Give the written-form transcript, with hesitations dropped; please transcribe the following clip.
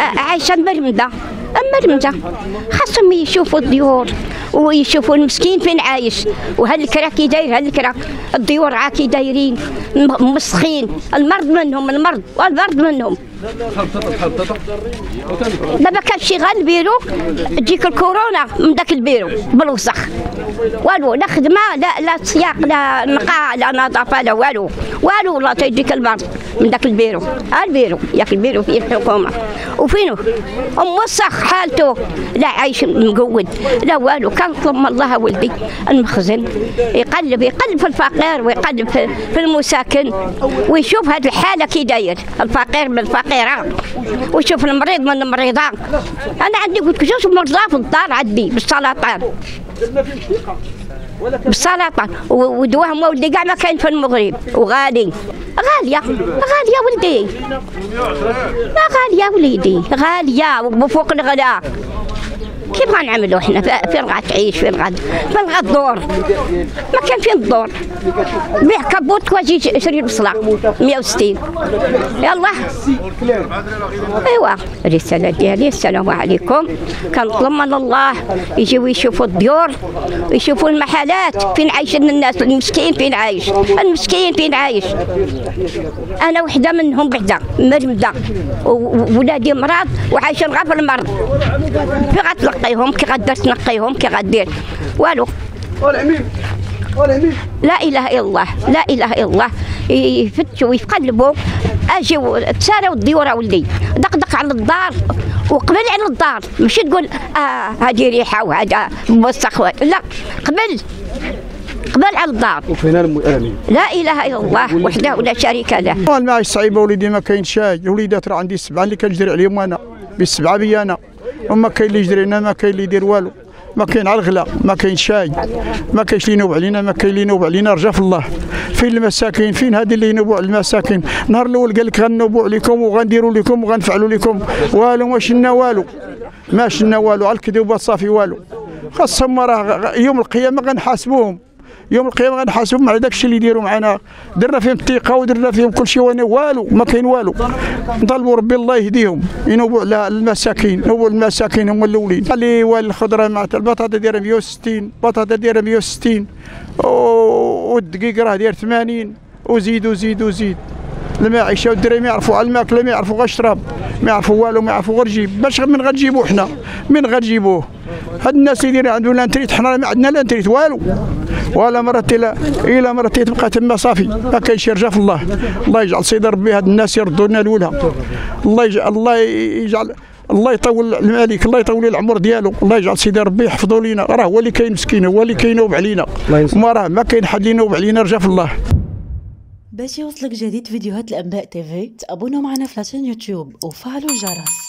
عايشه مرمده. خاصهم يشوفوا الديور ويشوفوا المسكين فين عايش، وهالكرا كي داير هالكرا، الديور عا كي دايرين مسخين، المرض منهم. دابا كنمشي غير البيرو تجيك الكورونا من داك البيرو بالوسخ، والو لا خدمه لا سياق لا نقاء لا نظافه لا والو والله تيجيك المرض من داك البيرو. ياك البيرو فيه الحكومه وفينو موسخ حالته، لا عايش مقود لا والو. كنطلب من الله ولدي المخزن يقلب في الفقير ويقلب في المساكن ويشوف هذه الحاله كي داير الفقير من الفقيره، ويشوف المريض من المريضه. انا عندي قلت جوج مرضى في الدار عندي بالسرطان ودواهم ولدي كاع ما كاين في المغرب، وغاليه ولدي، غاليه وليدي، غاليه وفوق الغلاء. كيف غنعملوا حنا؟ فين غتعيش؟ فين غدور؟ ما كان فين الدور. بيع كابوت واجي شري البصله 160. يلا ايوا الرساله ديالي السلام عليكم. كنطلب من الله يجيو يشوفوا الديور ويشوفوا المحلات فين عايشين الناس، المسكين فين عايش، انا وحده منهم بعدا مرمده وولادي مرض وعايشين غير في المرض. في غتلقيهم كي غدير تنقيهم كي غدير والو. لا اله الا الله يفتشوا ويقلبوا. اجيو تساراو الديوره ولدي دق على الدار وقبل على الدار، ماشي تقول هذه ريحه وهذا موسخ، لا قبل على الدار. لا اله الا الله وحده ولا شريك له. المعيش صعيبه وليدي، ما كاين شاي. وليدات راه عندي 7 اللي كنجري عليهم انا بالسبعه بيا انا، وما كاين اللي يجري لنا، ما كاين اللي يدير والو، ما كاين على الغلا، ما كاين شاي، ما كاينش اللي ينوب علينا، ما كاين اللي ينوب علينا. رجا في الله. فين المساكين؟ فين هذه اللي ينوبوا على المساكين؟ النهار الاول قال لك غنوبوا عليكم وغنديروا لكم وغنفعلوا لكم، والو ما شلنا والو، على الكذوبات صافي والو. خاصهم راه يوم القيامه غنحاسبوهم، على داك الشيء اللي يديروا معنا. درنا فيهم الثقه ودرنا فيهم كل شيء وانا والو، ما كاين والو. نطالبوا ربي الله يهديهم ينوبوا على المساكين، هما الاولين. اللي والخضره مع البطاطا دايره 160، والدقيق راه داير 80، وزيد. المعيشه والدراري ما يعرفوا على الماكله، ما يعرفوا غير الشراب، ما يعرفوا والو، ما يعرفوا غير الجيب. باش من غنجيبوه حنا؟ من غنجيبوه؟ هاد الناس اللي دايرين عندهم لانتريت، حنا ما عندنا لانتريت والو، ولا مرات الى مرات تبقى تما صافي ما كاينش. يرجع في الله. الله يجعل سيدي ربي هاد الناس يردوا لنا الاولى. الله يطول الملك، الله يطول العمر ديالو. الله يجعل سيدي ربي يحفظوا لينا. راه هو اللي كاين مسكين، هو اللي كينوب علينا، ما كاين حد ينوب علينا. رجع في الله. باش يوصلك جديد فيديوهات الانباء تيفي تابونوا معنا في لاشين يوتيوب وفعلوا الجرس.